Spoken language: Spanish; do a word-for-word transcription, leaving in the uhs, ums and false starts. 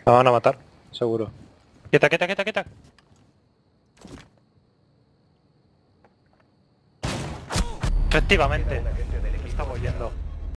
Me van a matar, seguro. Quieta, quieta, quieta, quieta. Efectivamente. Estamos yendo.